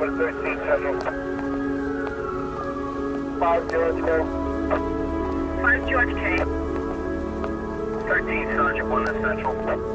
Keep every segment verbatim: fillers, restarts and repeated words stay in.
number thirteen Central. five George K. five George K. thirteen Sergeant one to Central.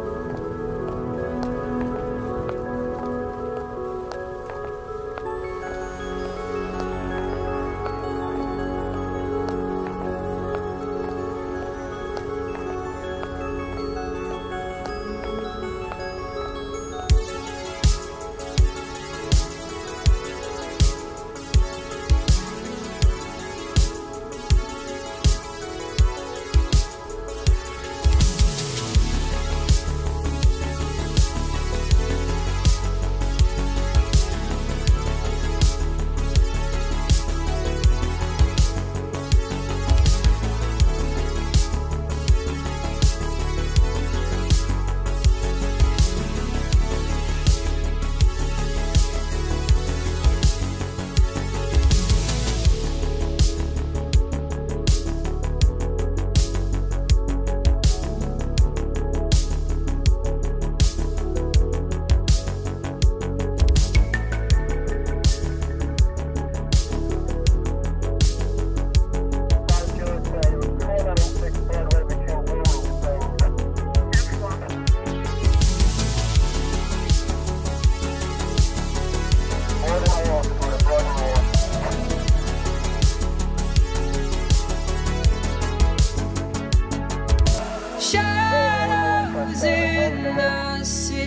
Shadows in the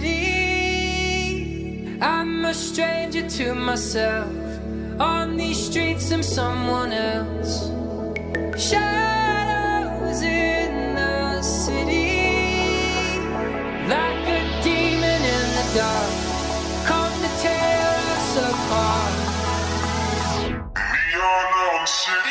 city, I'm a stranger to myself. On these streets I'm someone else. Shadows in the city, like a demon in the dark, come to tear us apart. Me on the